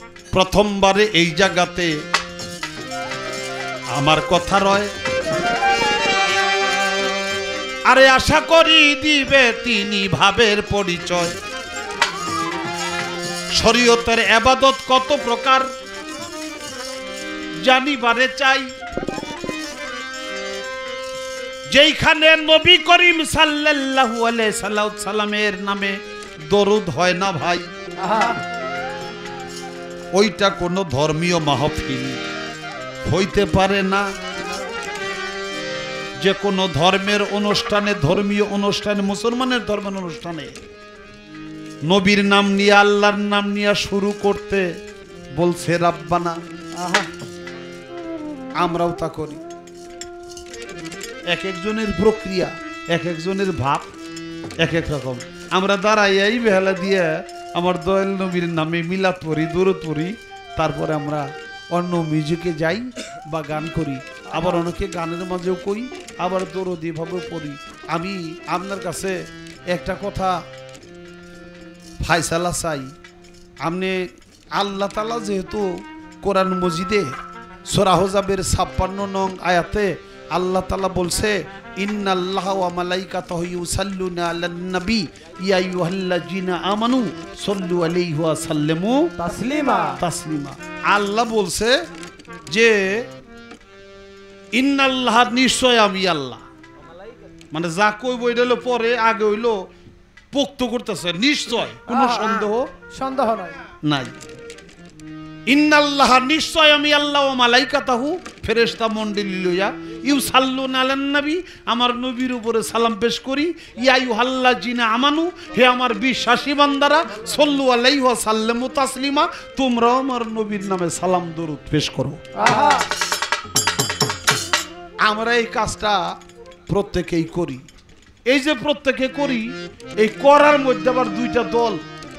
প্রথমবারে এই জায়গাতে আমার কথা রয়, আরে আশা করি দিবে তিনি ভাবের পরিচয়। শরীয়তের ইবাদত কত প্রকার জানিবারে চাই, যেইখানে নবী করিম সাল্লাল্লাহু আলাইহি সাল্লামের নামে দরুদ হয় না ভাই, ওইটা কোনো ধর্মীয় মাহফিল হইতে পারে না। যে কোনো ধর্মের অনুষ্ঠানে, ধর্মীয় অনুষ্ঠানে, মুসলমানের ধর্মের অনুষ্ঠানে নবীর নাম নিয়ে, আল্লাহর নাম নিয়ে শুরু করতে বলছে রাব্বানা। আমরাও তা করি। এক একজনের প্রক্রিয়া, এক একজনের ভাব এক এক রকম। আমরা দাঁড়াইয়াই বেহালা দিয়ে আমার দয়াল নবীর নামে মিলাদ পড়ি, দরুদ পড়ি, তারপরে আমরা অন্য মিউজিকে যাই বা গান করি। আবার অনেকে গানের মাঝেও কই, আবার দরুদ এভাবেও পড়ি। আমি আপনার কাছে একটা কথা ফায়সালা চাই। আপনি আল্লাহ তাআলা যেহেতু কোরআন মজিদে সূরা আহজাবের 56 নং আয়াতে আল্লাহ তাআলা বলছে, ইন্নাল্লাহা ওয়া মালাইকাতাহু ইউসাল্লুনা আলান নবী ইয়া আইয়ুহাল্লাযিনা আমানু সাল্লু আলাইহি ওয়া সাল্লিমু তাসলিমা তাসলিমা। আল্লাহ বলছে যে ইন্নাল্লাহ, নিশ্চয় আমি আল্লাহ, মানে যা কইব এটা হলো পরে, আগে হইলো পোক্ত করতেছে নিশ্চয়, কোনো সন্দেহ নাই। ইন্নাল্লাহ, নিশ্চয় আমি আল্লাহ, ওয়া মালাইকাতাহু, ফেরেশতা মণ্ডলী লইয়া, ইউসাল্লুনা আলান নবী, আমার নবীর উপরে সালাম পেশ করি, ইয়া আইয়ুহাল্লাযিনা আমানু, হে আমার বিশ্বাসী বান্দারা, সাল্লু আলাইহি ওয়া সাল্লিমু তাসলিমা, তোমরাও আমার নবীর নামে সালাম দরুদ পেশ করো। আমরা এই কাজটা প্রত্যেকেই করি। এই যে প্রত্যেকে করি, এই করার মধ্যে আবার দুইটা দল,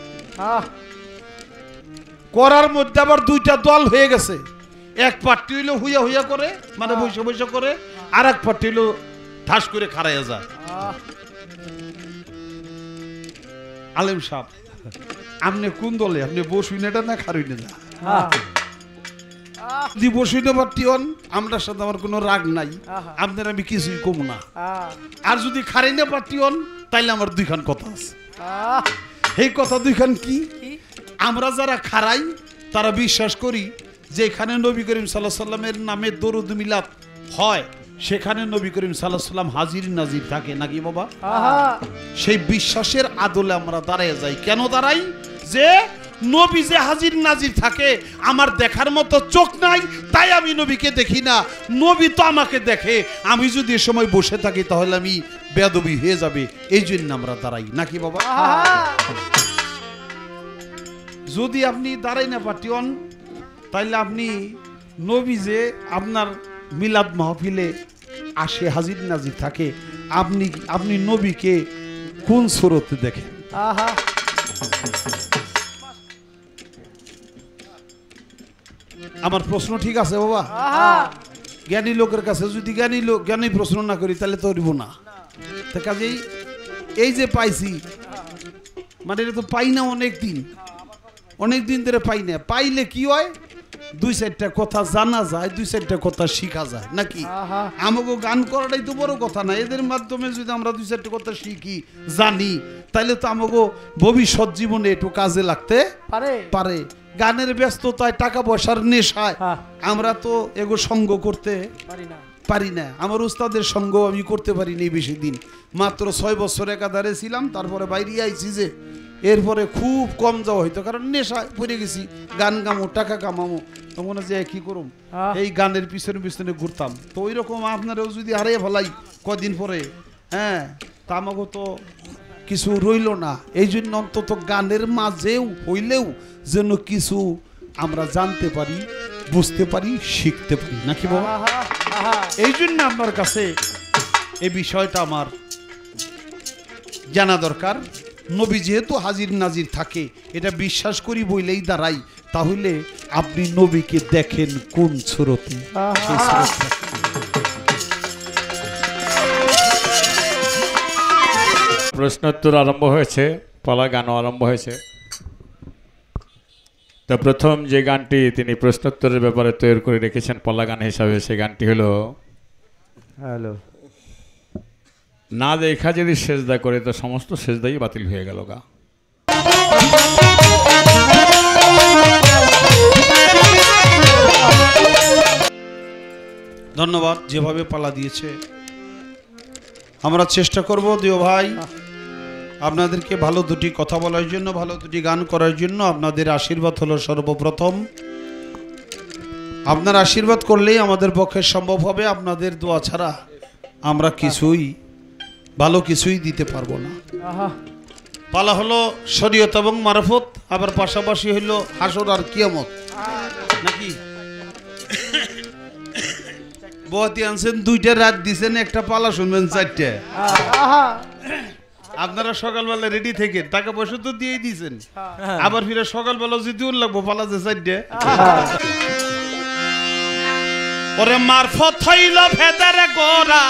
করার মধ্যে আবার দুইটা দল হয়ে গেছে। এক পার্টি হইলো হুইয়া হুইয়া করে, মানে বসে বসে করে, আর এক পার্টি হইলো ঠাস করে খাড়াইয়া যায়। আলেম সাহেব, আপনি কোন দলে? আপনি বসুই না না খারুই না? যদি বসুই না পার্টি হন, আমরার সাথে আমার কোনো রাগ নাই, আপনার আমি কিছুই কম না। আর যদি খারাই না পার্টি হন, তাইলে আমার দুইখান কথা আছে। এই কথা দুইখান কি? আমরা যারা খারাই তারা বিশ্বাস করি যে এখানে নবী করিম সাল্লাল্লাহু আলাইহি সাল্লামের নামে দরুদ মিলাদ হয়, সেখানে নবী করিম সাল্লাল্লাহু আলাইহি সাল্লাম হাজির নাজির থাকে নাকি বাবা? সেই বিশ্বাসের আদলে আমরা দাঁড়ায় যাই। কেন দাঁড়াই? যে নবী যে হাজির নাজির থাকে, আমার দেখার মতো চোখ নাই, তাই আমি নবীকে দেখি না, নবী তো আমাকে দেখে। আমি যদি এ সময় বসে থাকি তাহলে আমি বেয়াদবি হয়ে যাবে, এই জন্য আমরা দাঁড়াই নাকি বাবা? যদি আপনি দাঁড়াই না পার্টি হন, তাইলে আপনি নবী যে আপনার মিলাদ মাহফিলে আসে, হাজির নাজির থাকে, আপনি নবীকে কোন সুরতে দেখেন? আমার প্রশ্ন ঠিক আছে বাবা? জ্ঞানী লোকের কাছে যদি জ্ঞানী প্রশ্ন না করি তাহলে তো হইব না। কাজেই এই যে পাইছি, মানে এটা তো পাই না অনেক দিন ধরে পাই না। পাইলে কি হয়, দুই চারটা কথা জানা যায়, দুই চারটা কথা শিখা যায় নাকি? আমাকে গান করাটাই তো বড় কথা না। এদের মাধ্যমে যদি আমরা দুই চারটা কথা শিখি, জানি, তাহলে তো আমাকে ভবিষ্যৎ জীবনে একটু কাজে লাগতে পারে। গানের ব্যস্ততায়, টাকা পয়সার নেশায় আমরা তো এগো সঙ্গ করতে পারি না। আমার উস্তাদের সঙ্গ আমি করতে পারিনি বেশি দিন, মাত্র 6 বছর একাধারে ছিলাম, তারপরে বাইরে আইছি। যে এরপরে খুব কম যাওয়া হইতো, কারণ নেশায় পড়ে গেছি। গান গামো, টাকা কামামো, তো মনে যে কি করুম, এই গানের পিছনে পিছনে ঘুরতাম। তো ওই রকম আপনারাও যদি হারিয়ে ফেলাই কদিন পরে, তা আমাকে তো কিছু রইল না। এই জন্য অন্তত গানের মাঝেও হইলেও যেন কিছু আমরা জানতে পারি, বুঝতে পারি, শিখতে পারি নাকি বাবা? এই জন্য আপনার কাছে এই বিষয়টা আমার জানা দরকার। নবী যেহেতু হাজির নাজির থাকে, এটা বিশ্বাস করি বইলেই দাঁড়াই। তাহলে আপনি নবীকে দেখেন কোন সুরতে? প্রশ্নোত্তর আরম্ভ হয়েছে, পালা গানও আরম্ভ হয়েছে। তো প্রথম যে গানটি তিনি প্রশ্নোত্তরের ব্যাপারে তৈরি করে রেখেছেন পল্লা গান হিসাবে, সেই গানটি হলো হ্যালো না দেখা যদি সেজদা করে তো সমস্ত সেজদাই বাতিল হয়ে গেল গা। ধন্যবাদ যেভাবে পালা দিয়েছে। আমরা চেষ্টা করব দিও ভাই আপনাদেরকে ভালো দুটি কথা বলার জন্য, ভালো দুটি গান করার জন্য। আপনাদের আশীর্বাদ হলো সর্বপ্রথম। আপনার আশীর্বাদ করলেই আমাদের পক্ষে সম্ভব হবে। আপনাদের দোয়া ছাড়া আমরা কিছুই ভালো কিছুই দিতে পারবো না। পালা হলো শরীয়ত এবং মারফত, আবার পাশাপাশি হইলো হাসর আর কিয়ামত নাকি। বহাতি আনছেন দুইটা, রাত দিছেন একটা, পালা শুনবেন চারটে। আপনারা সকালবেলা রেডি থেকে টাকা পয়সা তো দিয়েই দিয়েছেন, আবার ফিরে সকালবেলা যদি ওর লাগবো পালা যে চারটে। ওরে মারফত হইল ভেদার গোরা,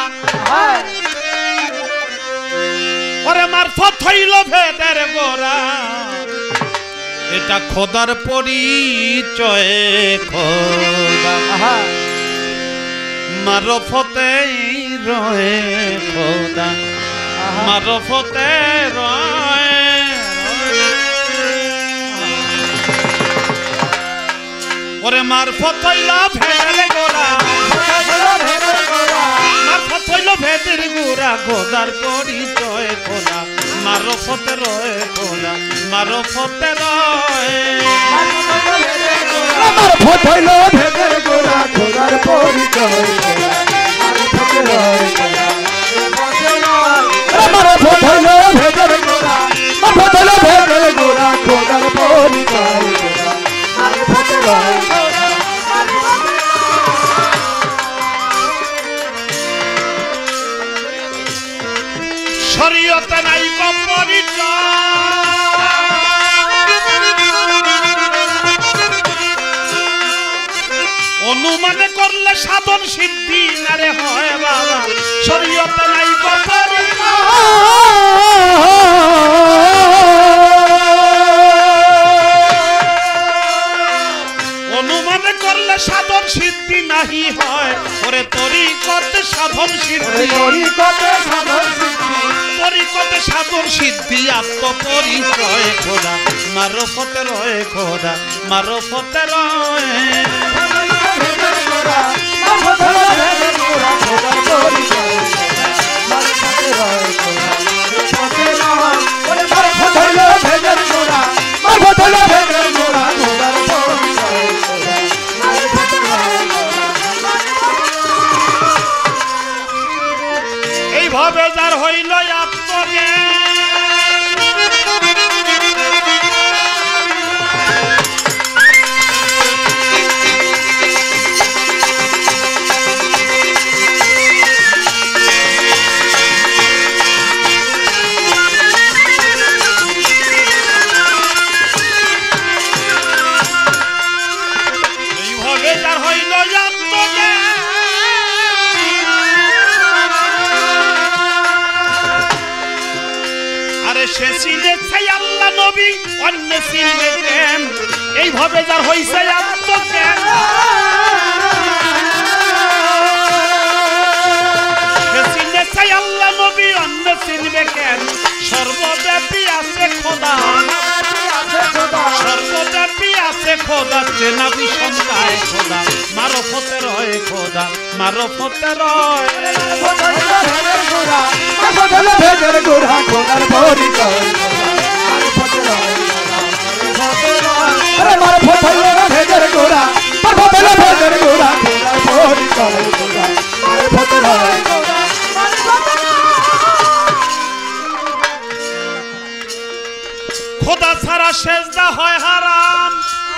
ওরে মারফত হইল ভেদার গোরা, এটা খোদার পরিচয় খোদা, মারফতে রয়ে খোদা, মারফতে রয়ে। ওরে মারফত হইল ভেদার গোরা, মারফত হইল ভেদের গোরা, খোদার পরিচয় খোদা, মারফতে রয়ে খোদা, মারফতে রয়ে। মারফত হইল ভেদের গোরা, খোদার পরিচয় খোদা, মারফতে রয়ে খোদা, মারফত হইল ভেদের গোরা, মারফত হইল ভেদের গোরা, খোদার পরিচয় খোদা, মারফতে রয়ে। শরীয়তে নাই অনুমানে করলে সাধন সিদ্ধি না রে হয় বাবা, শরীয়তে নাই অনুমানে করলে সাধন সিদ্ধি নাহি হয়। ওরে তরিকতে সাধন সিদ্ধি, তরিকতে সাধন সিদ্ধি, তরিকতে সাধন সিদ্ধি, আত্মপরিচয় খোদা, মারফতে রয়ে খোদা, মারফতে রয়ে। এইভাবে যার হইল সে চিনেছে আল্লাহ নবী অন্য চিনবে কেন, এইভাবে যার হইছে আত্মজ্ঞান। সে চিনেছে আল্লাহ নবী অন্য চিনবে কেন, সর্বব্যাপী আছে খোদা, সর্বব্যাপী আছে খোদা, চেনা বিষমতায় খোদা, মারফতে রয়ে খোদা, মারফতে রয়ে। ভেদের গোরা, খোদার পরিচয় মারফতে রয়ে, মারফত হইল ভেদের গোরা, মারফত হইল ভেদের গোরা, খোদার পরিচয় খোদা, মারফতে রয়ে। খোদা ছাড়া সেজদা হয় হারাম,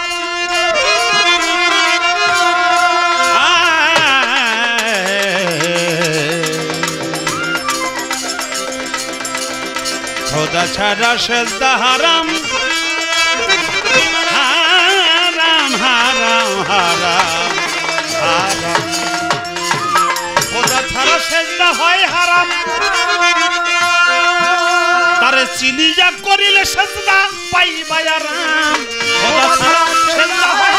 খোদা ছাড়া সেজদা হারাম, হারাম হারাম হারাম হারাম। খোদা ছাড়া সেজদা হয় হারাম, তারে চিনিয়া করিলে সেজদা পাইবা আরাম। খোদা ছাড়া সেজদা হয়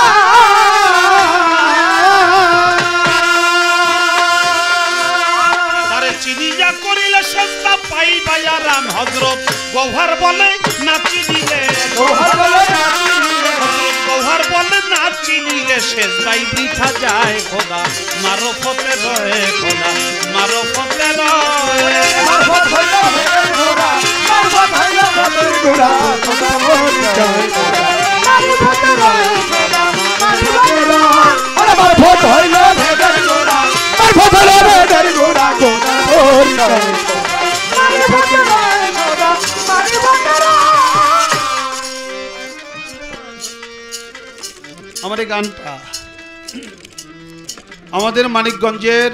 তারে চিনিয়া করিলে সেজদা পাইবা আরাম হযরত গওহর বলে না চিনিলে গৌহর বলে না চিনিলে গওহর বলে না চিনিলে সেজদাই বৃথা যায় খোদা মারফতে রয়ে খোদা মারফতে রয়ে মারফত হইল ভেদের গোড়া মারফত হইল ভেদের গোড়া খোদা পরিচয় খোদা মারফত রয় খোদা মারফত রয় আরে মারফত হইল ভেদের গোড়া মারফত হইল ভেদের গোড়া খোদা পরিচয় মারফত রয় খোদা মারফত রয় আমার এই গানটা আমাদের মানিকগঞ্জের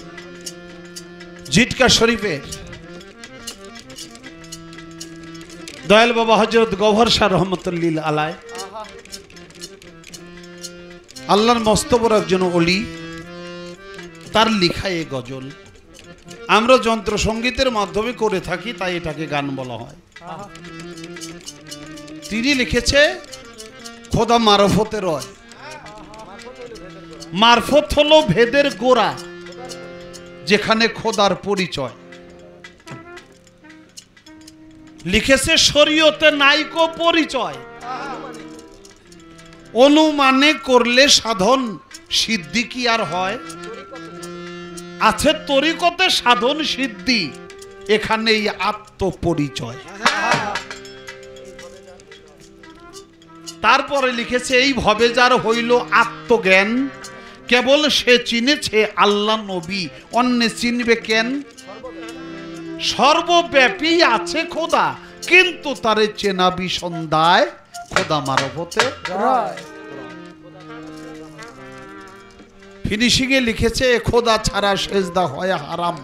জিটকা শরীফের দয়াল বাবা হযরত গওহর শাহ রহমতুল্লিল আলাইহ আল্লাহর মস্ত বড় একজন ওলি তার লেখা এই গজল আমরা যন্ত্র সঙ্গীতের মাধ্যমে করে থাকি তাই এটাকে গান বলা হয় তিনি লিখেছে খোদা মারফতে রয় মারফত হলো ভেদের গোড়া যেখানে খোদার পরিচয় লিখেছে শরীয়তে নাইকো পরিচয় অনুমানে করলে সাধন সিদ্ধি কি আর হয় আছে তরিকতে সাধন সিদ্ধি এখানে এই আত্মপরিচয় তারপরে লিখেছে এই ভবে যার হইল আত্মজ্ঞান কেবল সে চিনেছে আল্লাহ নবী অন্যে চিনবে কেন সর্বব্যাপী আছে খোদা কিন্তু তারে চেনা বিসন্ধায় খোদা মারফতে রয় ফিনিশিং এ লিখেছে খোদা ছাড়া সেজদা হয় হারাম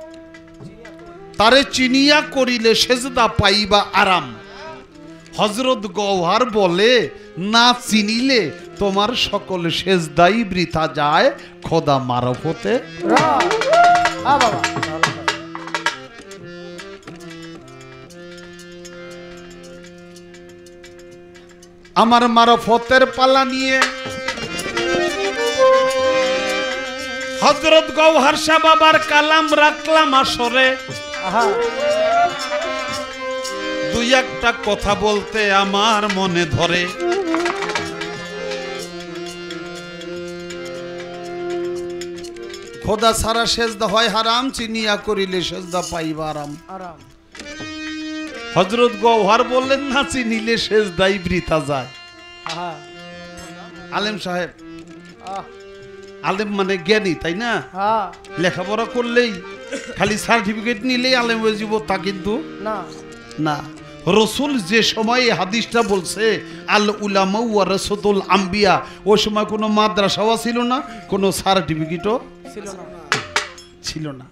তারে চিনিয়া করিলে সেজদা পাইবা আরাম হযরত গওহর বলে না চিনিলে তোমার সকল সেজদাই বৃথা যায় খোদা মারফতে রয় আ বাবা আমার মারফতের পালা নিয়ে হযরত গওহর শাহ বাবার কালাম রাখলাম আসরে আহা দুই একটা কথা বলতে আমার মনে ধরে খোদা সারা সেজদা হয় হারাম চিনিয়া করিলে সেজদা পাইবা আরাম আরাম হযরত গওহর বললেন না চিনিলে সেজদাই বৃথা যায় আহা আলেম সাহেব আহ আলেম মানে জ্ঞানী তাই না হ্যাঁ লেখাপড়া করলেই খালি সার্টিফিকেট নিলেই আলেম হয়ে যাব তা কিন্তু না না রসুল যে সময় এই হাদিসটা বলছে আল উলামা ওয়ারাসাতুল আম্বিয়া ওই সময় কোনো মাদ্রাসাও ছিল না কোনো সার্টিফিকেটও ছিল না ছিল না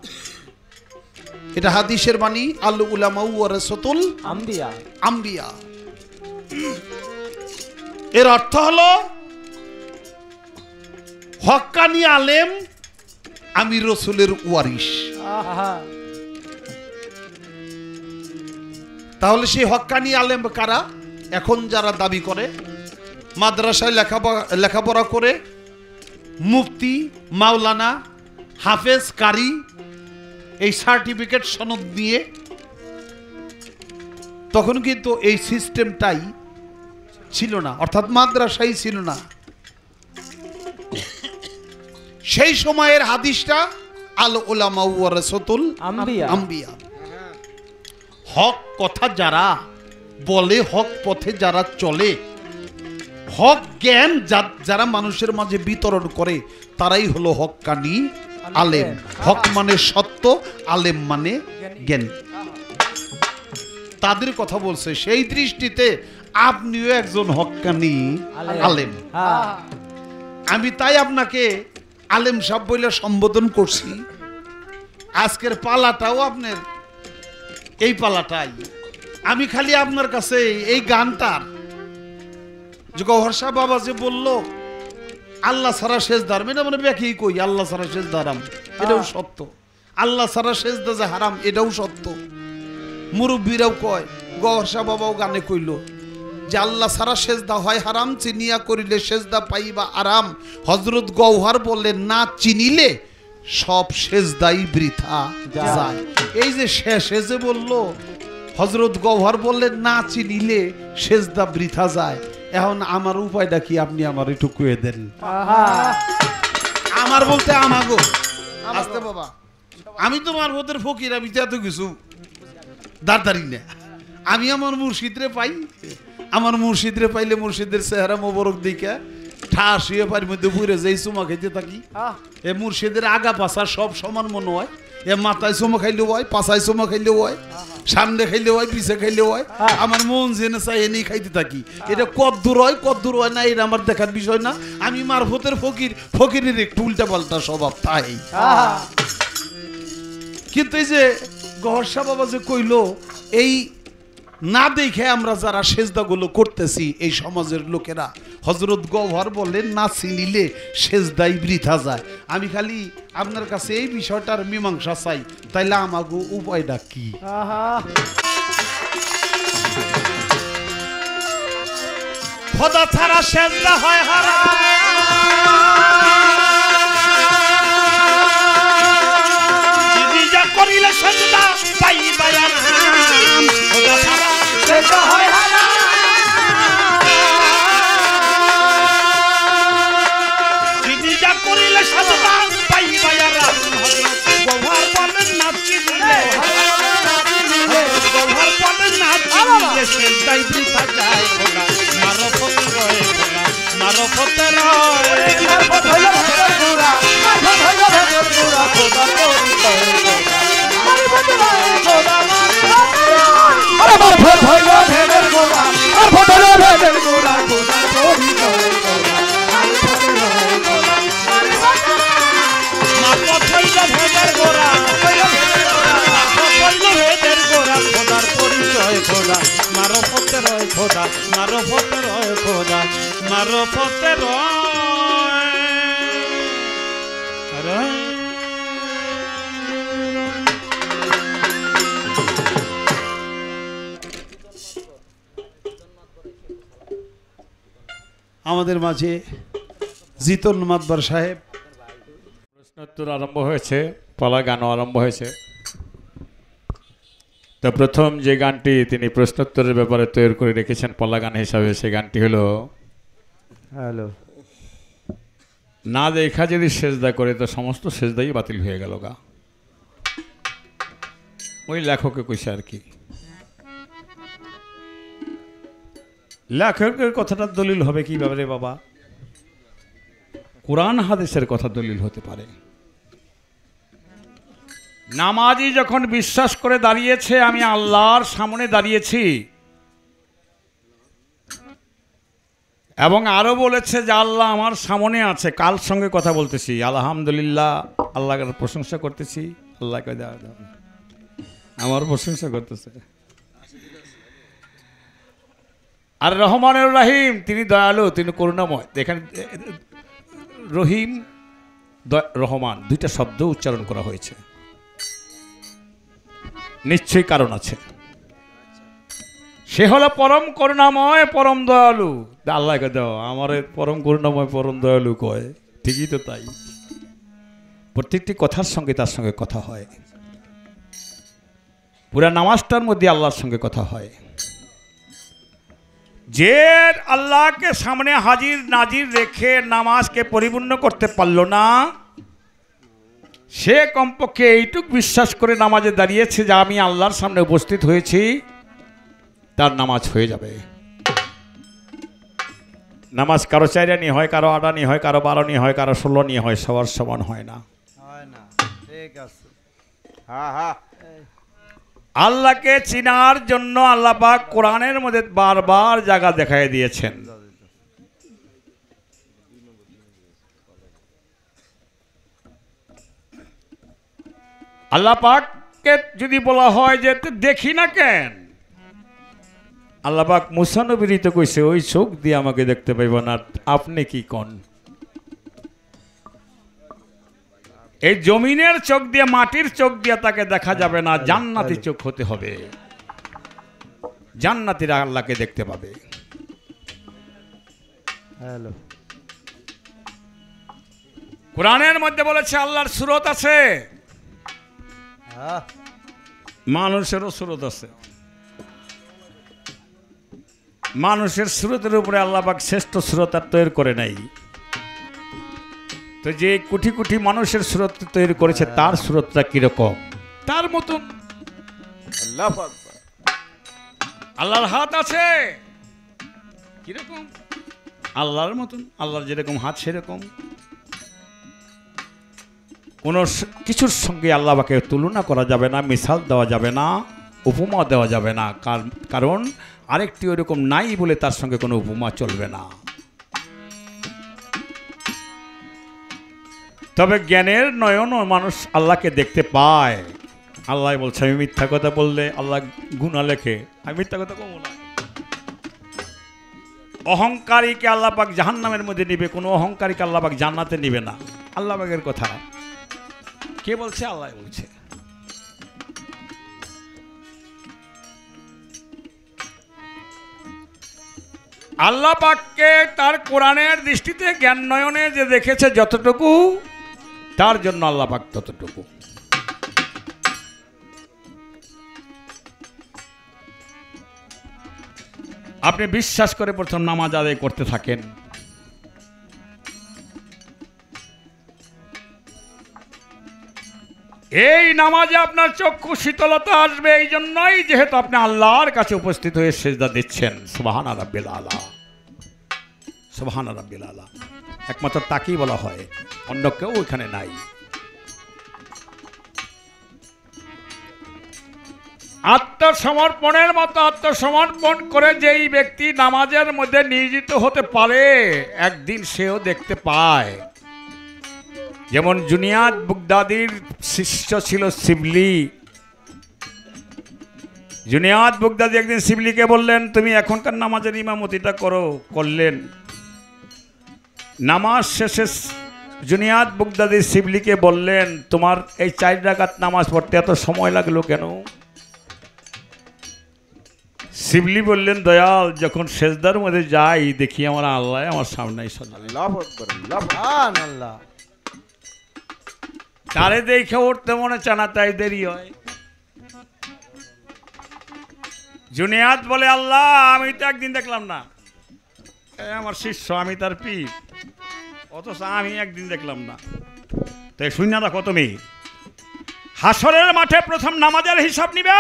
এটা হাদিসের বাণী আল উলামা ওয়ারাসাতুল আম্বিয়া আম্বিয়া এর অর্থ হলো হক্কানি আলেম আমি রসুলের ওয়ারিশ আহা তাহলে সেই হক্কানি আলেম কারা এখন যারা দাবি করে মাদ্রাসায় লেখাপড়া করে মুফতি মাওলানা হাফেজ কারি এই সার্টিফিকেট সনদ দিয়ে তখন কিন্তু এই সিস্টেমটাই ছিল না অর্থাৎ মাদ্রাসাই ছিল না সেই সময়ের হাদিসটা আল উলামা ওয়ারাসাতুল আম্বিয়া আম্বিয়া হক কথা যারা বলে হক পথে যারা চলে হক জ্ঞান যারা মানুষের মাঝে বিতরণ করে তারাই হলো হক্কানি আলেম হক মানে সত্য আলেম মানে জ্ঞানী তাদের কথা বলছে সেই দৃষ্টিতে আপনিও একজন হক্কানি আলেম হ্যাঁ আমি তাই আপনাকে আলেম সাহেব বলে সম্বোধন করছি আজকের পালাটাও আপনার এই পালাটাই আমি খালি আপনার কাছে এই গানটার যে গওহর শাহ বাবা যে বলল আল্লাহ ছাড়া সেজদা হারাম এটা মানে ব্যাখ্যাই কই আল্লাহ ছাড়া সেজদা হারাম এটাও সত্য আল্লাহ ছাড়া সেজদা যে হারাম এটাও সত্য মুরব্বীরাও কয় গওহর শাহ বাবাও গানে কইল যে আল্লাহ ছাড়া সেজদা হয় হারাম, চিনিয়া করিলে সেজদা পাইবা আরাম। হযরত গওহর বললেন না চিনিলে সব সেজদাই বৃথা যায়। এই যে শেষে যে বলল হযরত গওহর বললেন না চিনিলে সেজদা বৃথা যায়। এখন আমার উপায়টা কি আপনি আমার একটু কয়ে দেন। আমার বলতে আমাগো আস্তে বাবা, আমি তো মারফতের ফকির, আমি তো এত কিছু দাঁড়ারি না। আমি আমার মুর্শিদরে পাই, আমার মুর্শিদরে পাইলে মুর্শিদের চেহারা মোবারক দিকে ঠাস হয়ে পারির মধ্যে ঘুরে যাই চুমা খাইতে থাকি। এ মুর্শিদের আগা পাছা সব সমান মনে হয়। এ মাথায় চুমা খাইলেও হয়, পাছায় চুমা খাইলেও হয়, সামনে খাইলেও হয়, পিছে খাইলেও হয়। আমার মন জেনে চাই এনেই খাইতে থাকি। এটা কদ্দূর হয় না এটা আমার দেখার বিষয় না। আমি মারফতের ফকির, ফকিরের একটু উল্টা পাল্টা স্বভাব তাই। কিন্তু এই যে গওহর সাহেব বাবা যে কইলো, এই না দেখে আমরা যারা সেজদাগুলো করতেছি এই সমাজের লোকেরা, হযরত গওহর বললেন না চিনিলে সেজদাই বৃথা যায়। আমি খালি আপনার কাছে এই বিষয়টার মীমাংসা চাই, তাইলে আমাগো উপায়টা কি? খোদা ছাড়া সেজদা হয় হারাম, করিলে সেজদা পাইবা আরাম। খোদা ছাড়া সেজদা হয় হারাম, জিনিজা করিলে সেজদা পাইবা আরাম। গওহর বলেন না চিনিলে, গওহর বলেন না চিনিলে সেজদাই বৃথা যায়। খোদা মারফত রয়, খোদা মারফত রয়, মারফত হইল ভেতর গোরা, মারফত হইল ভেতর গোরা। খোদা পরিচয় মারফত রয়, খোদা মারফত রয়, আরে মারফত হইল ভেতর গোরা, মারফত হইল ভেতর গোরা। খোদা পরিচয় মারফত রয়, খোদা মারফত রয়, মারফত হইল ভেতর গোরা, মারফত হইল ভেতর গোরা। খোদার পরিচয় খোদা মারফত রয়, খোদা মারফত রয়, খোদা মারফত রয়। আমাদের মাঝে জিতন মাতবার সাহেব, প্রশ্নোত্তর আরম্ভ হয়েছে, পালা গানও আরম্ভ হয়েছে। তো প্রথম যে গানটি তিনি প্রশ্নোত্তরের ব্যাপারে তৈরি করে রেখেছেন পালা গান হিসাবে, সেই গানটি হলো হ্যালো, না দেখা যদি সেজদা করে তো সমস্ত সেজদাই বাতিল হয়ে গেল গা। ওই লেখকে কইছে আর কি। লেখকের কথাটা দলিল হবে কিভাবে রে বাবা? কোরআন হাদিসের কথা দলিল হতে পারে। নামাজি যখন বিশ্বাস করে দাঁড়িয়েছে আমি আল্লাহর সামনে দাঁড়িয়েছি, এবং আরো বলেছে যে আল্লাহ আমার সামনে আছে, কাল সঙ্গে কথা বলতেছি, আলহামদুলিল্লাহ আল্লাহর প্রশংসা করতেছি, আল্লাহকে আমার প্রশংসা করতেছে। আর রহমানুর রাহিম, তিনি দয়ালু, তিনি করুণাময়। এখানে রহিম রহমান দুইটা শব্দ উচ্চারণ করা হয়েছে, নিশ্চয়ই কারণ আছে। সে হলো পরম করুণাময়, পরম দয়ালু। আল্লাহকে দাও আমার পরম করুণাময়, পরম দয়ালু কয়, ঠিকই তো তাই। প্রত্যেকটি কথার সঙ্গে তার সঙ্গে কথা হয়। পুরা নামাজটার মধ্যে আল্লাহর সঙ্গে কথা হয়। যে আল্লাহকে সামনে হাজির নাজির রেখে নামাজকে পরিপূর্ণ করতে পারল না, সে কমপক্ষে এইটুক বিশ্বাস করে নামাজে দাঁড়িয়েছে যে আমি আল্লাহর সামনে উপস্থিত হয়েছি, তার নামাজ হয়ে যাবে। নামাজ কারো 4 আনি হয়, কারো 8 আনি হয়, কারো 12 আনি হয়, কারো 16 আনি হয়, সবার সমান হয় না। আল্লাহকে চিনার জন্য আল্লাহ পাক কোরআনের মধ্যে বারবার জায়গা দেখায় দিয়েছেন। আল্লাহ পাককে যদি বলা হয় যে দেখি না কেন, আল্লাহ পাক মুসা নবীর তো কইছে ওই চোখ দিয়ে আমাকে দেখতে পাইব না, আপনি কি কোন? এই জমিনের চোখ দিয়ে, মাটির চোখ দিয়ে তাকে দেখা যাবে না, জান্নাতি চোখ হতে হবে, জান্নাতীরা আল্লাহকে দেখতে পাবে। হ্যালো কোরআনের মধ্যে বলেছে আল্লাহর সুরত আছে, মানুষেরও সুরত আছে। মানুষের সুরতের উপরে আল্লাহ পাক শ্রেষ্ঠ সুরত আর তৈরি করে নাই। তো যে কোটি কোটি মানুষের সুরত তৈরি করেছে তার সুরতটা কিরকম? তার মতন। আল্লাহু আকবার। আল্লাহর হাত আছে কিরকম? আল্লাহর মতন। আল্লাহর যেরকম হাত সেরকম। কোনো কিছুর সঙ্গে আল্লাহ পাকে তুলনা করা যাবে না, মিসাল দেওয়া যাবে না, উপমা দেওয়া যাবে না। কারণ আরেকটি ওইরকম নাই বলে তার সঙ্গে কোনো উপমা চলবে না। তবে জ্ঞানের নয়নও মানুষ আল্লাহকে দেখতে পায়। আল্লাহ বলছে আমি মিথ্যা কথা বললে আল্লাহ গুনাহ লেখে, আমি মিথ্যা কথা বলবো না। অহংকারীকে আল্লাহ পাক জাহান্নামের মধ্যে নিবে, কোনো অহংকারীকে আল্লাহ পাক জান্নাতে নিবে না। আল্লাহ পাকের কথা কে বলছে? আল্লাহ বলছে। আল্লাহ পাককে তার কোরআনের দৃষ্টিতে জ্ঞান নয়নে যে দেখেছে যতটুকু, তার জন্য আল্লাহ পাক ততটুকু। আপনি বিশ্বাস করে প্রথম নামাজ আদায় করতে থাকেন। এই নামাজে আপনার চক্ষু শীতলতা আসবে এই জন্যই, যেহেতু আপনি আল্লাহর কাছে উপস্থিত হয়ে সেজদা দিচ্ছেন। সুবহান রাব্বিল আলা, সুবহান রাব্বিল আলা। একমাত্র তাকেই বলা হয়, অন্য কেউ ওইখানে নাই। আত্মসমর্পণের মতো আত্মসমর্পণ করে যেই ব্যক্তি নামাজের মধ্যে নিয়োজিত হতে পারে, একদিন সেও দেখতে পায়। যেমন জুনিয়াদ বুগদাদির শিষ্য ছিল শিবলি। জুনিয়াদ বুগদাদি একদিন শিবলিকে বললেন তুমি এখনকার নামাজের ইমামতিটা করলেন। নামাজ শেষে জুনিয়াদ বুগদাদি শিবলিকে বললেন তোমার এই 4 রাকাত নামাজ পড়তে এত সময় লাগলো কেন? শিবলি বললেন দয়াল, যখন সেজদার মধ্যে যাই দেখি আমার আল্লাহ আমার সামনে। আল্লাহু আকবার, সুবহানাল্লাহ। তারে দেখে উঠতে মনে চানা, তাই দেরি হয়। জুনিয়াদ বলে আল্লাহ আমি তো একদিন দেখলাম না, আমার শিষ্য, আমি তার পীর, অথচ আমি একদিন দেখলাম না। তাই শূন্য রাখো, তুমি হাসরের মাঠে প্রথম নামাজের হিসাব নিবে।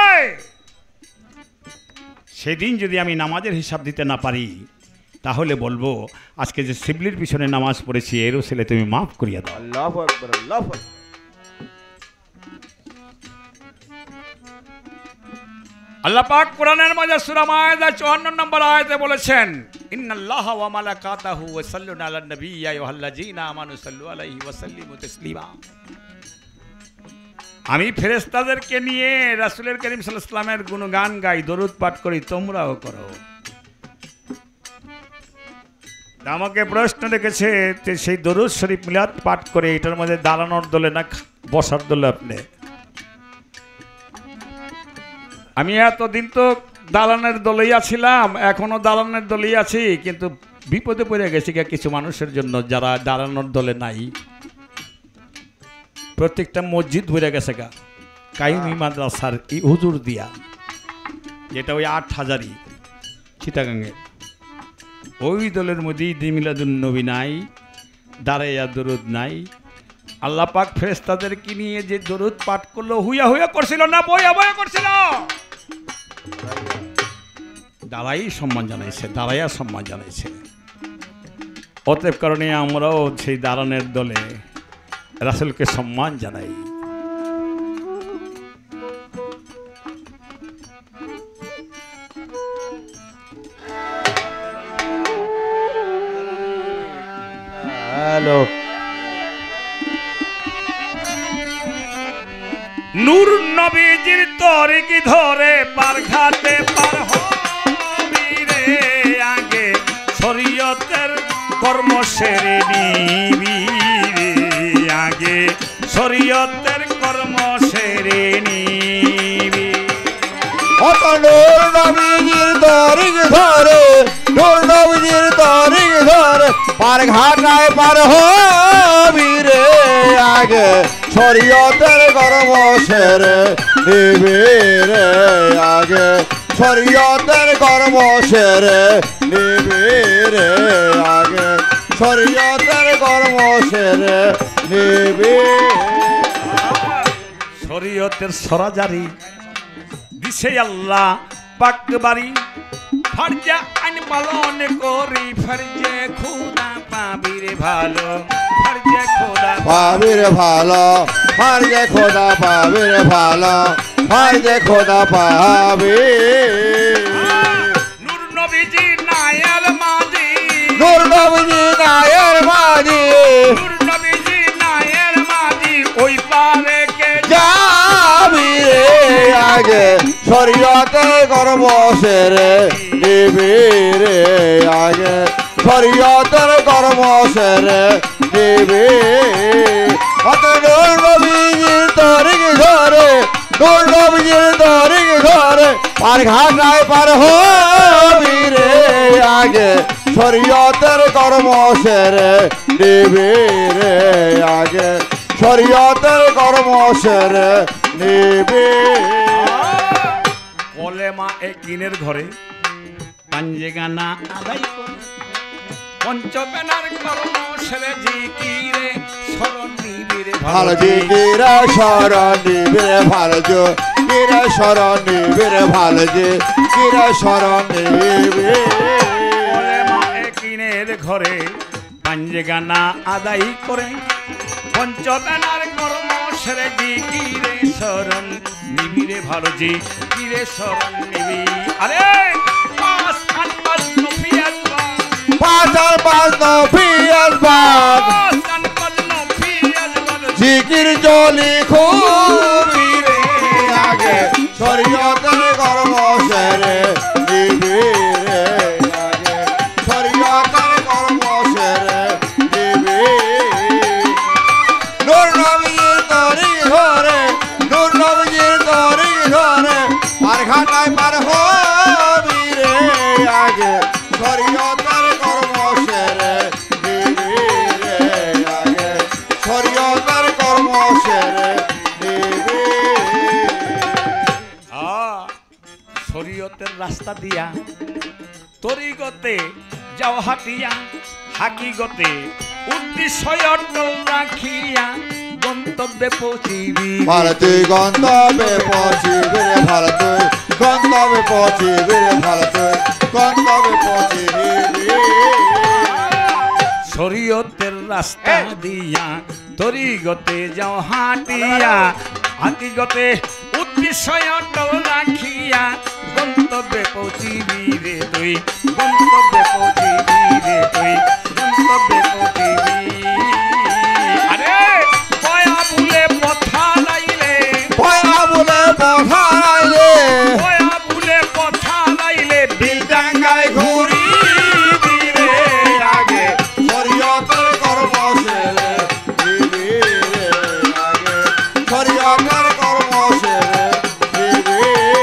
সেদিন যদি আমি নামাজের হিসাব দিতে না পারি, তাহলে বলবো আজকে যে শিবলির পিছনে নামাজ পড়েছি এরও ছেলে তুমি মাফ করিয়া দাও। আল্লাহু আকবার, আল্লাহু আকবার। আল্লাহ পাক কোরআনের মাঝে সূরা মায়েদা 54 নম্বর আয়াতে বলেছেন ইন্নাল্লাহা ওয়া মালাকাতাহু ইয়াসাল্লুনা আলান নবী ইয়া আইয়ুহাল্লাযীনা আমানু সাল্লু আলাইহি ওয়া সাল্লিমু তাসলিমা। আমি ফেরেশতাদেরকে নিয়ে রাসূলের কারীম সাল্লাল্লাহু আলাইহি ওয়াসাল্লামের গুণগান গাই, দরুদ পাঠ করি, তোমরাও করো। আমাকে প্রশ্ন রেখেছে সেই দরুদ শরীফ মিলাদ পাঠ করে এটার মধ্যে দাঁড়ানোর দলে না বসার দলে আপনি? আমি এতদিন তো দালানের দলেই আছিলাম, এখনো দালানের দলেই আছি, কিন্তু বিপদে পড়ে গেছি কিছু মানুষের জন্য যারা দালানোর দলে নাই। প্রত্যেকটা মসজিদ ভরে গেছে কাইমি মাদ্রাসার হুজুর দিয়া, যেটা ওই 8,000 চিটাগাঙ্গে, ওই দলের মধ্যে ঈদ মিলাদুন নবী নাই, দাঁড়াইয়া দরুদ নাই। আল্লাহ পাক ফেরেশতাদেরকে নিয়ে যে দরুদ পাঠ করলো হুইয়া হুইয়া করছিল না বইয়া বইয়া করছিল? দাঁড়াই সম্মান জানাইছে, দাঁড়াইয়া সম্মান জানাইছে। অতএব কারণে আমরাও সেই দাঁড়ানের দলে রাসূলকে সম্মান জানাই। হ্যালো নূর নবীজির তরিক ধরে পার ঘাটে পার হবি রে, আগে শরীয়তের কর্ম সেরে নিবি রে, আগে শরীয়তের কর্ম সেরে নিবি। নূর নবীজির তরিক ধরে নূর নবীজির তরিক ধরে পার ঘাটায় পার হবি রে আগে শরীয়তের গরম সেরে নিবি রে আগে শরীয়তের গরম সেরে নিবি রে আগে শরীয়তের গরম সেরে নিবি শরীয়তের সরাজারি দিছে আল্লাহ পাক বাড়ি ফরজা আইন পালন করি ফরজে খোদা পাবি রে ভালো ফরজে খোদা পাবি রে ভালো ফরজে খোদা পাবি রে ভালো ফরজে খোদা পাবি নূর নবীজি নায়ের মাঝি নূর নবীজি নায়ের মাঝি নূর নবীজি নায়ের মাঝি ওই পারে কে যাবি রে আগে শরীয়তে গর্ব সেরে নিবি রে আগে শরীয়তের গর্ব সেরে নিবি অত নূর নবীজির তরিক ধরে নূর নবীজির তরিক ধরে পার ঘাটায় পার হবি রে আগে শরীয়তের গর্ব সেরে নিবি রে আগে শরীয়তের গর্ব সেরে নিবি কলেমা একিনের ঘরে পাঞ্জে গানা আদায় করে পঞ্চবেনার কর্ম সেরে জিকিরে শরণ নিবিরে ভালো জিকিরা শরণ নিবি রে ভালো জিকিরা শরণ নিবি রে ভালো জিকিরা শরণ নিবি কলেমা একিনের ঘরে পাঞ্জে গানা আদায় করে পঞ্চবেনার কর্ম সেরে জিকিরে শরণ নিবিরে ভালো জিকিরে শরণ নিবি আরে পাঁচ আন পাঁচ নফিয়াল পাঁচ আর পাঁচ নফিয়াল বাদ পাঁচ আন পাঁচ নফিয়াল জিকির জলি খুবই রে আগে শরীয়তের গর্ব সেরে নিবি রে আগে শরীয়তের গর্ব সেরে নিবি নূর নবীজির তরিক ধরে নূর নবীজির তরিক ধরে পার ঘাটায় পার হবি রে আগে শরীয়তের গর্ব সেরে নিবি রে আগে শরীয়তের কর্ম সেরে নিবি শরীয়তের রাস্তা দিয়া তরিগতে যাও হাতিয়া হাকিগতে উদ্দেশ্য অটল রাখিয়া গন্তব্যে পৌঁছিবি ভারতে গন্তব্যে পৌঁছিবি রে ভারতে গন্তব্যে পৌঁছিবি রে ভারতে গন্তব্যে পৌঁছিবি শরীয়তের রাস্তা দিয়া তরিগতে যাও হাটিয়া হাকিগতে উদ্দেশ্য অটল রাখিয়া গন্তব্যে পৌঁছিবি রে তুই গন্তব্যে পৌঁছিবি রে তুই গন্তব্যে পৌঁছিবি আরে পয়া ভুলে পথা লাইলে পয়া বলে পথাইলে পয়া ভুলে পথা লাইলে বিলডাঙ্গায় ঘুরি দিলে আগে শরীয়তের কর্ম সেরে নিবি রে আগে শরীয়তের কর্ম সেরে নিবি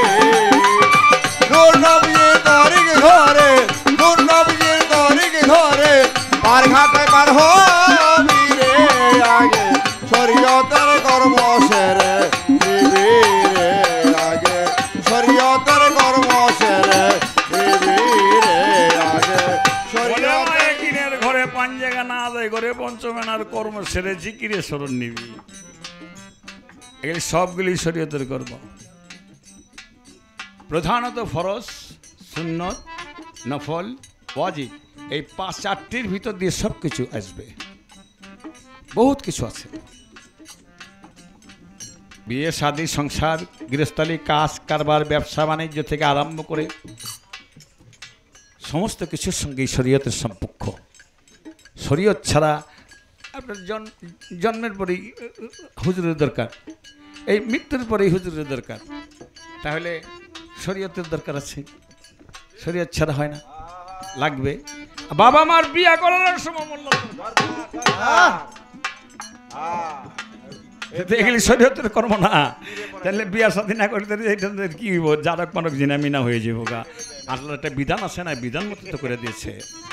নূর নবীজির তরিক ধরে নূর নবীজির তরিক ধরে পার ঘাটে পার হবি রে আগে শরীয়তের কর্ম সেরে নিবি রে আগে শরীয়তের কর্ম সেরে নিবি রে আগে শরীয়তের কিনের ঘরে পাঞ্জেগা না আদায় করে পঞ্চমেনার কর্ম সেরে জিকিরে স্মরণ নিবি এগুলি সবগুলি শরীয়তের কর্ম প্রধানত ফরজ সুন্নত নফল ওয়াজিব এই পাঁচ চারটির ভিতর দিয়ে সব কিছু আসবে বহুত কিছু আছে বিয়ে শাদী সংসার গৃহস্থলী কাজ কারবার ব্যবসা বাণিজ্য থেকে আরম্ভ করে সমস্ত কিছুর সঙ্গেই শরীয়তের সম্পর্ক শরীয়ত ছাড়া আপনার জন্মের পরেই হুজুরের দরকার এই মৃত্যুর পরেই হুজুরের দরকার তাহলে শরীয়তের দরকার আছে শরীয়ত ছাড়া হয় না লাগবে বাবা মার বিয়া করার সময় মূল্য এগুলি শরীয়তের কর্ম না। তাহলে বিয়া শাদী না করতে এটা কি হইব, জারক মানক জিনা মিনা হয়ে যাবো গা। আল্লাহ একটা বিধান আছে না, বিধান মতো তো করে দিয়েছে।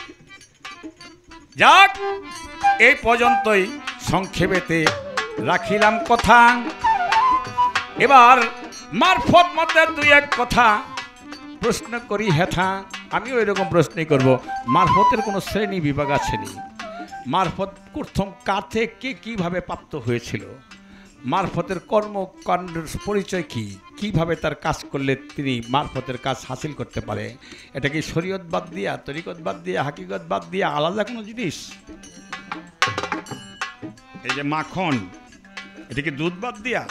যাক, এই পর্যন্তই সংক্ষেপেতে রাখিলাম কথা। এবার মারফত মধ্যে দুই এক কথা প্রশ্ন করি হেথা। আমিও এরকম প্রশ্নই করব, মারফতের কোনো শ্রেণী বিভাগ আছেনি? মারফত প্রথম কার থেকে কে কীভাবে প্রাপ্ত হয়েছিল? মারফতের কর্মকাণ্ডের পরিচয় কি, কিভাবে তার কাজ করলে তিনি মারফতের কাজ হাসিল করতে পারে? এটা কি শরীয়ত বাদ দিয়া, তরিকত বাদ দিয়া, হাকিকত বাদ দিয়া আলাদা কোনো জিনিস? এই যে মাখন, এটা কি দুধ বাদ দিয়া?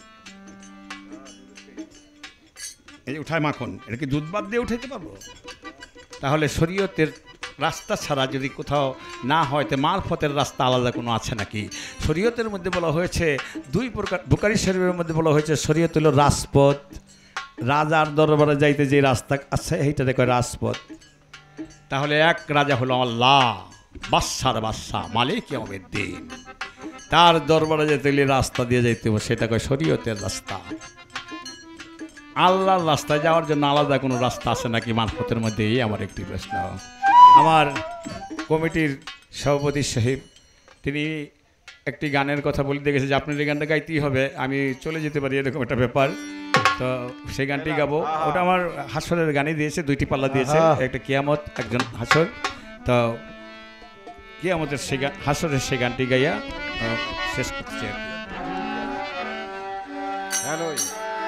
এই যে উঠায় মাখন, এটা কি দুধ বাদ দিয়ে উঠাইতে পারবো? তাহলে শরীয়তের রাস্তা ছাড়া যদি কোথাও না হয়, তো মারফতের রাস্তা আলাদা কোনো আছে নাকি? শরীয়তের মধ্যে বলা হয়েছে দুই প্রকার। বুখারী শরীফের মধ্যে বলা হয়েছে শরীয়ত হলো রাজপথ, রাজার দরবারে যাইতে যে রাস্তা আছে এইটাতে কয় রাজপথ। তাহলে এক রাজা হলো আল্লাহ, বাদশার বাদশা, মালিক ইয়াউমিদ্দিন, তার দরবারে যেতে গেলে রাস্তা দিয়ে যাইতে হবে, সেটা কয় শরীয়তের রাস্তা। আল্লাহর রাস্তায় যাওয়ার জন্য আলাদা কোনো রাস্তা আছে নাকি মারফতের মধ্যে? এই আমার একটি প্রশ্ন। আমার কমিটির সভাপতি সাহেব তিনি একটি গানের কথা বলে দেখেছে যে আপনার এই গানটা গাইতেই হবে, আমি চলে যেতে পারি, এরকম একটা ব্যাপার। তো সেই গানটি গাবো। ওটা আমার হাসরের গানই দিয়েছে, দুইটি পাল্লা দিয়েছে, একটা কিয়ামত, একজন হাসর। তো কিয়ামতের সেই গান, হাসরের সেই গানটি গাইয়া শেষ করছি আর কি।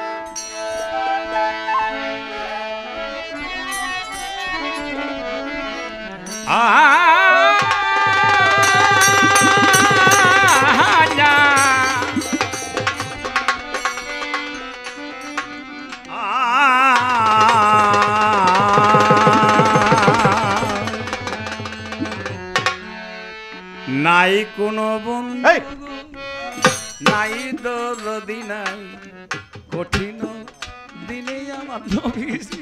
নাই কোনো বন্ধু, নাই দরদি, নাই কঠিন দিনে আমার নবীজি,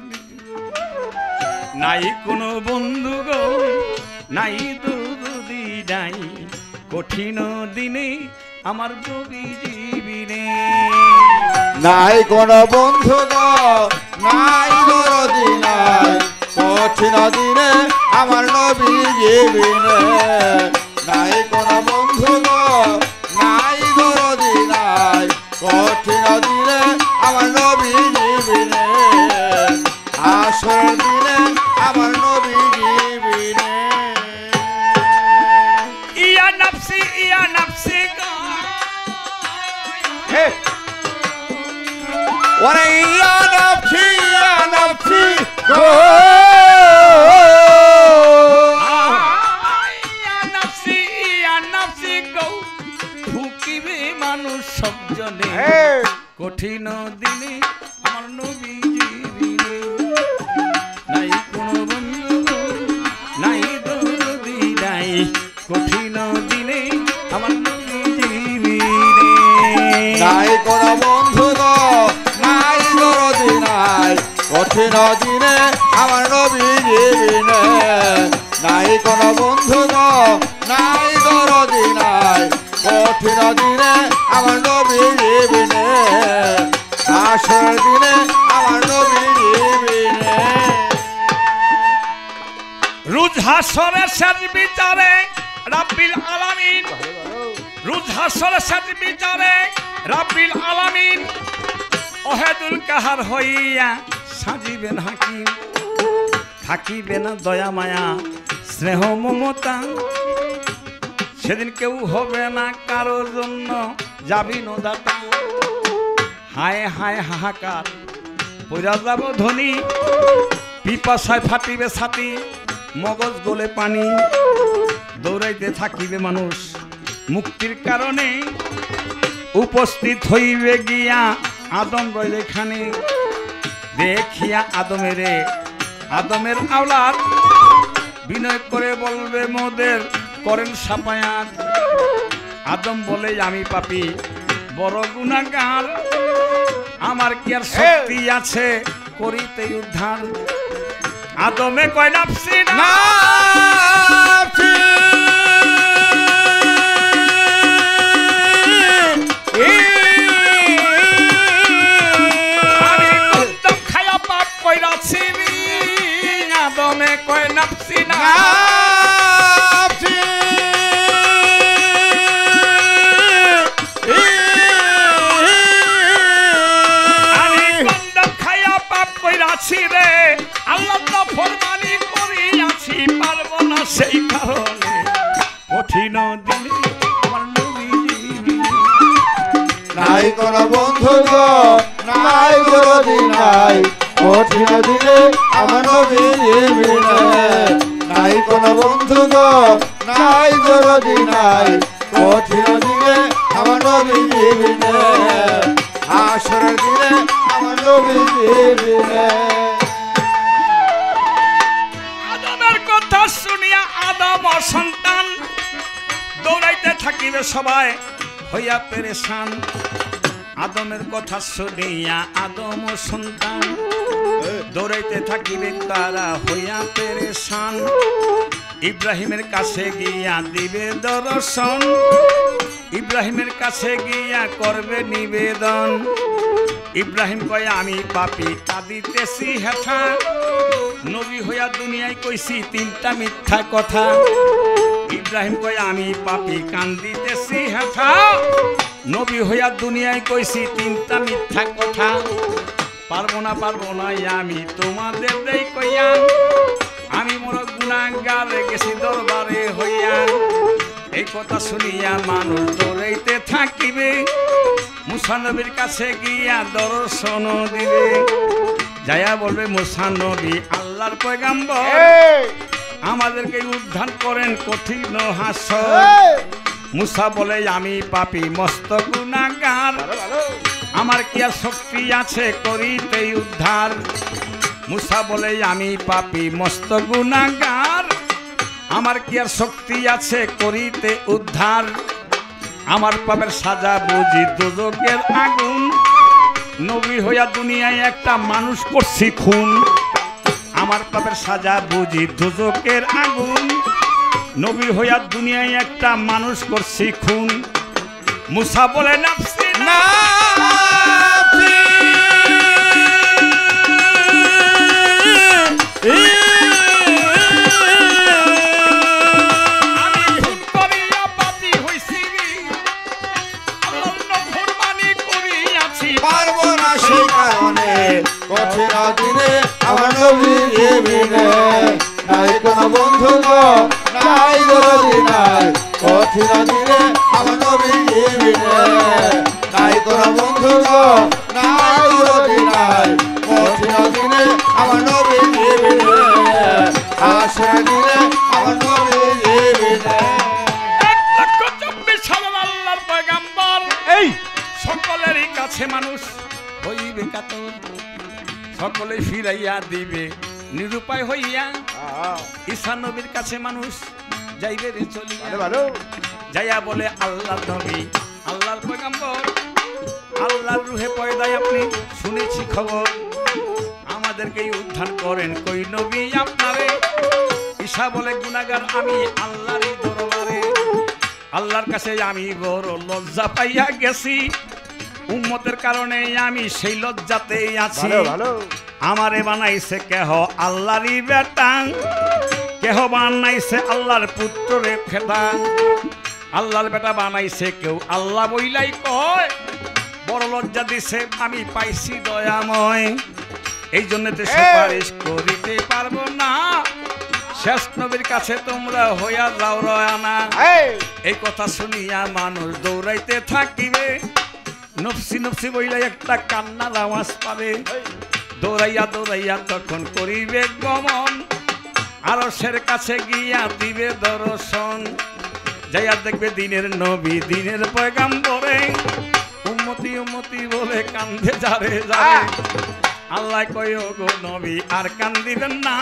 নাই কোনো বন্ধু গো, নাই দরদি, নাই কঠিন দিনে আমার নবীজি বিনে। নাই কোনো বন্ধু গো, নাই দরদি, নাই কঠিন দিনে আমার নবীজি বিনে। নাই কোনো বন্ধু গো, নাই দরদি, নাই কঠিন দিনে আমার নবীজি বিনে। আসর দিনে আমার নবীজি বিনে। ইয়া নাফসি গো, ওরে ইয়া নাফসি গো, ইয়া নাফসি গো, ফুকিবে মানুষ সব জনে, কঠিন দিনে আমার নবীজি বিনে। নাই কোনো বন্ধু গো, নাই দরদি, নাই কঠিন দিনে আমার নবীজি বিনে। নাই কোনো বন্ধু গো, নাই দরদি, নাই কঠিন দিনে আমার নবীজি বিনে। নাই কোনো বন্ধু গো, নাই দরদি, নাই কঠিন দিনে আমার নবীজি বিনে। আসর দিনে আমার নবীজি বিনে। রোজ হাসরের শেষ বিচারে রাব্বিল আলামিন, রোজ হাসরের শেষ বিচারে রাব্বিল আলামিন ওহেদুল কাহার হইয়া সাজিবেন হাকিম। থাকিবে না দয়া মায়া স্নেহ মমতা, সেদিন কেউ হবে না কারোর জন্য জামিনদাতা। হায় হায় হাহাকার পইরা যাব ধনী, পিপাসায় ফাটিবে ছাতি, মগজ গলে পানি। দৌড়াইতে থাকিবে মানুষ মুক্তির কারণে, উপস্থিত হইবে গিয়া আদম রইল এখানে। দেখিয়া আদমের আওলাদ, বিনয় করে বলবে মোদের করেন সাফায়াত। আদম বলে আমি পাপী বড় গুনাহগার, আমার কি আর শক্তি আছে করিতে উদ্ধার। আদমে কয় নাফসি নাফসি, কঠিন দিনে আমার নবীজি নাই কোন বন্ধু গো নাই বিরোধী নাই কঠিন দিনে আমার নবীজি বিনে নাই কোন বন্ধু গো নাই বিরোধী নাই কঠিন দিনে আমার নবীজি বিনে হাসরের দিনে আমার নবীজি বিনে আদমের কথা শুনিয়া আদম ও সন্তান দৌড়াইতে থাকিবে সবাই হইয়া পেরেশান আদমের কথা শুনিয়া আদম ও সন্তান দৌড়াইতে থাকিবে তারা হইয়া পেরেশান ইব্রাহিমের কাছে গিয়া দিবে দর্শন ইব্রাহিমের কাছে গিয়া করবে নিবেদন ইব্রাহিম কয় আমি পাপী কাঁদিতেছি হেথা নবী হইয়া দুনিয়ায় কইছি তিনটা মিথ্যা কথা ইব্রাহিম কয় আমি পাপী কান্দিতেছি হেথা নবী হইয়া দুনিয়ায় কইছি তিনটা মিথ্যা কথা পারবো না আমি তোমাদের দেই কইয়া আমি মোর গুনাহগার গেছি দরবারে হইয়া এই কথা শুনিয়া মানুষ দৌড়াইতে থাকিবে মুসা নবীর কাছে গিয়া দর্শন দিবে যায়া বলবে মুসা নবী আল্লাহর পয়গাম্বর আমাদেরকে উদ্ধার করেন কঠিন হাসর মুসা বলে আমি পাপী মস্ত গুনাহগার আমার কি আর শক্তি আছে করিতে উদ্ধার মুসা বলে আমি পাপী মস্ত গুনাহগার আমার কি আর শক্তি আছে করিতে উদ্ধার আমার পাপের সাজা বুঝি দোজখের আগুন নবী হইয়া দুনিয়ায় একটা মানুষ করছি খুন আমার পাপের সাজা বুঝি দোজখের আগুন নবী হইয়া দুনিয়ায় একটা মানুষ করছি খুন মুসা বলে নাফসি নাফসি আমি খুন করিয়া পাপী হইছি আল্লাহর নাফরমানি করিয়াছি পারবো না সেই কারণে কঠিন দিনে আমার নবীজি বিনে নাই কোন বন্ধু গো নাই বিরোধী নাই কঠিন দিনে আমার নবীজি বিনে নাই কোন বন্ধু গো নাই বিরোধী নাই কঠিন দিনে আমার নবীজি বিনে হাসরের দিনে আমার নবীজি বিনে 1,24,000 আল্লাহর পয়গাম্বর এই সকলেরই কাছে মানুষ হইবে কাতর সকলে ফিরাইয়া দিবে নিরুপায় হইয়া ঈসা নবীর কাছে মানুষ যাইবে রে চলিয়া যাইয়া বলে আল্লাহর নবী আল্লাহর পয়গাম্বর আল্লাহর রূহে পয়দায় আপনি শুনেছি খবর আমাদেরকে উদ্ধার করেন কই নবী আপনারে ঈসা বলে গুনাহগার আমি আল্লাহরই দরবারে আল্লাহর কাছে আমি বড় লজ্জা পাইয়া গেছি উম্মতের কারণে আমি সেই লজ্জাতেই আছি আমারে বানাইছে কেহ আল্লাহরই বেটা কেহ বানাইছে আল্লাহর পুত্র রে খেতা আল্লাহর বেটা বানাইছে কেউ আল্লাহ বইলাই কয় বড় লজ্জা দিছে আমি পাইছি দয়াময় এই জন্য তো সুপারিশ করিতে পারবো না শেষ নবীর কাছে তোমরা হইয়া যাও রয়ানা এই কথা শুনিয়া মানুষ দৌড়াইতে থাকিবে নফসি নফসি বইলে একটা কান্নার আওয়াজ পাবে দৌড়াইয়া দৌড়াইয়া তখন করিবে গমন আরশের কাছে গিয়া দিবে দর্শন যাইয়া দেখবে দিনের নবী দিনের পয়গাম্বরে উম্মতি উম্মতি বলে কান্দে যারে যারে আল্লাহ কয় গো নবী আর কান্দিবেন না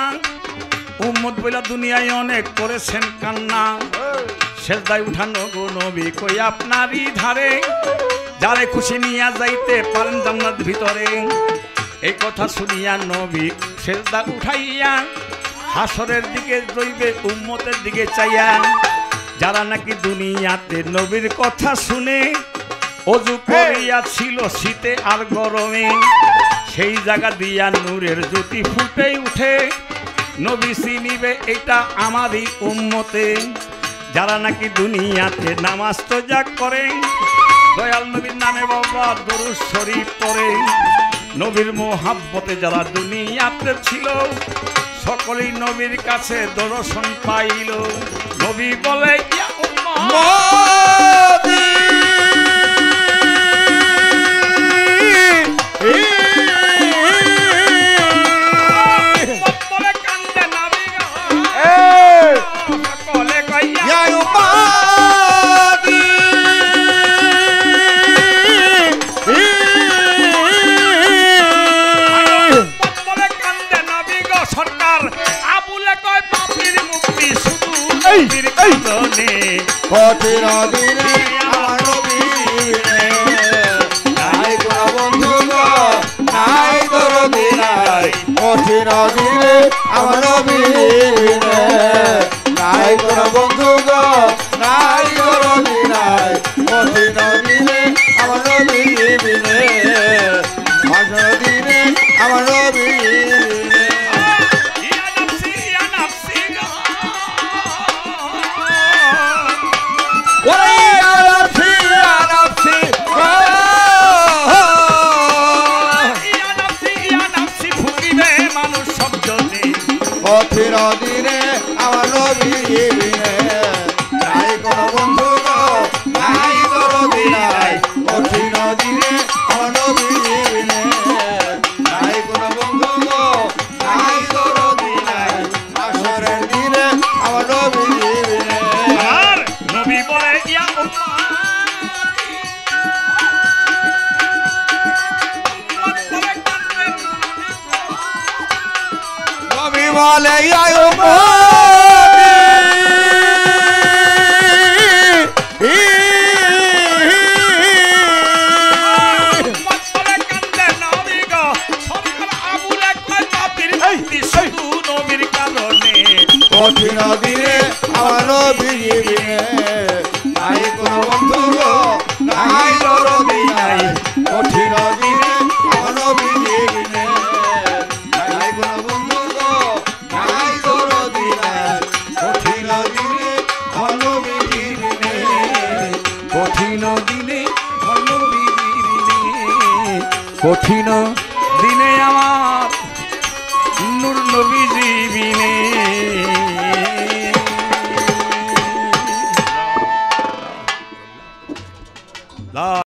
উম্মত বইলা দুনিয়ায় অনেক করেছেন কান্না সেজদায় উঠানো গো নবী কই আপনারই ধারে যারে খুশি নিয়া যাইতে পারেন জান্নাত ভিতরে এই কথা শুনিয়া নবী সেজদা উঠাইয়া হাসরের দিকে রইবে উম্মতের দিকে চাইয়া যারা নাকি দুনিয়াতে নবীর কথা শুনে অজু করিয়া ছিল শীতে আর গরমে সেই জায়গা দিয়া নূরের জ্যোতি ফুটে উঠে নবী চিনিবে এটা আমারই উম্মতে যারা নাকি দুনিয়াতে নামাজ তোজা করে দয়াল নবীর নামে বাবা দরুদ শরীফ পড়ে নবীর মোহাব্বতে যারা দুনিয়াতে ছিল সকলেই নবীর কাছে দর্শন পাইল নবী বলে ইয়া উম্মত কঠিন দিনে আমার নবী নাই কোনো বন্ধু গো নাই দরদি নাই কঠিন দিনে আমার নবী নাই কোনো বন্ধু গো নাই দরদি নাই কঠিন দিনে আমার নবী মাঝে দিনে আমার নবী কঠিন দিনে আমার নবী নাই কোনো বন্ধু গো নাই দরদি নাই কঠিন দিনে আমার নবী নাই কোনো বন্ধু গো নাই দরদি নাই আসরের দিনে আমার নবী আর নবী বলে ইয়া নবী বলে ইয়া কঠিন দিনে আমার নবী নাই কোনো বন্ধু গো নাই দরদি নাই কঠিন দিনে আমার নবী নাই কোনো বন্ধু গো নাই দরদি নাই কঠিন দিনে আমার নবী কঠিন দিনে কঠিন দিনে আমার নূর নবীজি বিনে